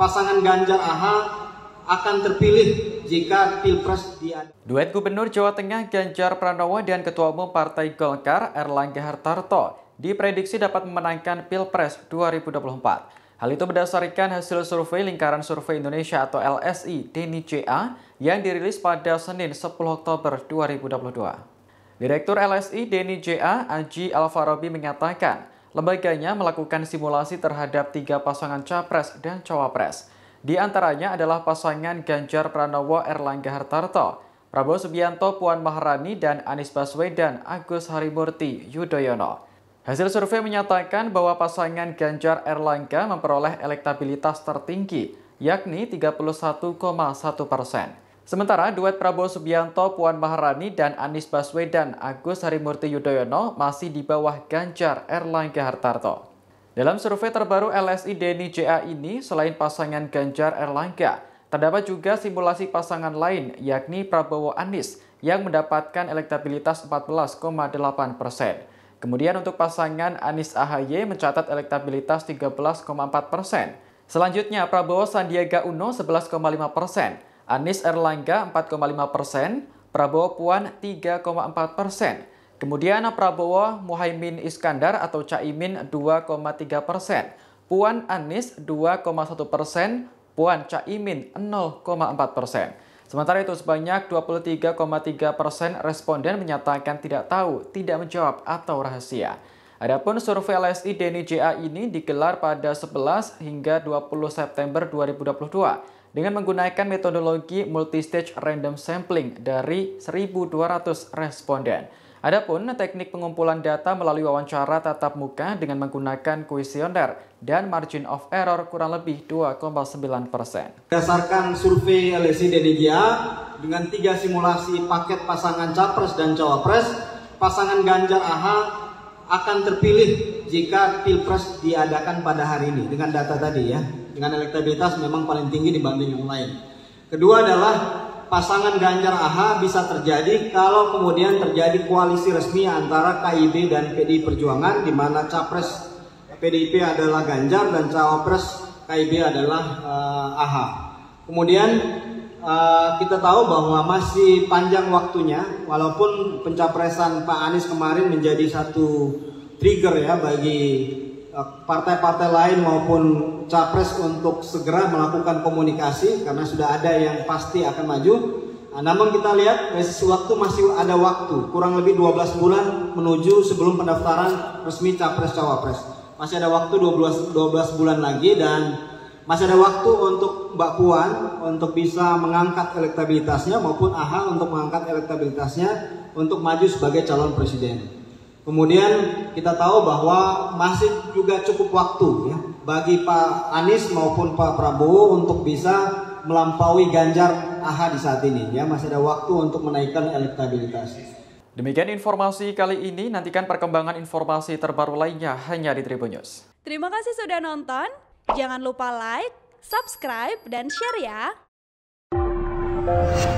pasangan Ganjar AHA akan terpilih jika Pilpres diadakan. Duet Gubernur Jawa Tengah Ganjar Pranowo dan Ketua Umum Partai Golkar Erlangga Hartarto diprediksi dapat memenangkan Pilpres 2024. Hal itu berdasarkan hasil survei Lingkaran Survei Indonesia atau LSI DNI.CA yang dirilis pada Senin 10 Oktober 2022. Direktur LSI DNI.CA Aji Alfarobi mengatakan, lembaganya melakukan simulasi terhadap 3 pasangan capres dan cawapres. Di antaranya adalah pasangan Ganjar Pranowo Erlangga Hartarto, Prabowo Subianto Puan Maharani, dan Anies Baswedan Agus Harimurti Yudhoyono. Hasil survei menyatakan bahwa pasangan Ganjar Erlangga memperoleh elektabilitas tertinggi, yakni 31,1%. Sementara duet Prabowo Subianto Puan Maharani dan Anies Baswedan Agus Harimurti Yudhoyono masih di bawah Ganjar Erlangga Hartarto. Dalam survei terbaru LSI DNI.CA ini, selain pasangan Ganjar Erlangga, terdapat juga simulasi pasangan lain, yakni Prabowo Anies, yang mendapatkan elektabilitas 14,8%. Kemudian untuk pasangan Anies AHY mencatat elektabilitas 13,4%. Selanjutnya Prabowo Sandiaga Uno 11,5%, Anies Erlangga 4,5%, Prabowo Puan 3,4%. Kemudian Prabowo Muhaimin Iskandar atau Caimin 2,3%, Puan Anies 2,1%, Puan Caimin 0,4%. Sementara itu sebanyak 23,3% responden menyatakan tidak tahu, tidak menjawab atau rahasia. Adapun survei LSI DNI.CA ini digelar pada 11 hingga 20 September 2022 dengan menggunakan metodologi multistage random sampling dari 1.200 responden. Adapun teknik pengumpulan data melalui wawancara tatap muka dengan menggunakan kuesioner dan margin of error kurang lebih 2,9%. Berdasarkan survei LSI DNI.CA dengan 3 simulasi paket pasangan capres dan cawapres, pasangan Ganjar AHA akan terpilih jika Pilpres diadakan pada hari ini dengan data tadi ya, dengan elektabilitas memang paling tinggi dibanding yang lain. Kedua adalah pasangan Ganjar AHA bisa terjadi kalau kemudian terjadi koalisi resmi antara KIB dan PDI Perjuangan, di mana capres PDIP adalah Ganjar dan cawapres KIB adalah AHA. Kemudian kita tahu bahwa masih panjang waktunya, walaupun pencapresan Pak Anies kemarin menjadi satu trigger ya bagi partai-partai lain maupun capres untuk segera melakukan komunikasi karena sudah ada yang pasti akan maju. Namun kita lihat dari sisi waktu masih ada waktu, kurang lebih 12 bulan menuju sebelum pendaftaran resmi capres cawapres. Masih ada waktu 12 bulan lagi dan masih ada waktu untuk Mbak Puan untuk bisa mengangkat elektabilitasnya maupun AHA untuk mengangkat elektabilitasnya untuk maju sebagai calon presiden. Kemudian kita tahu bahwa masih juga cukup waktu ya bagi Pak Anies maupun Pak Prabowo untuk bisa melampaui Ganjar AHA di saat ini ya, masih ada waktu untuk menaikkan elektabilitas. Demikian informasi kali ini, nantikan perkembangan informasi terbaru lainnya hanya di Tribun News. Terima kasih sudah nonton, jangan lupa like, subscribe, dan share ya.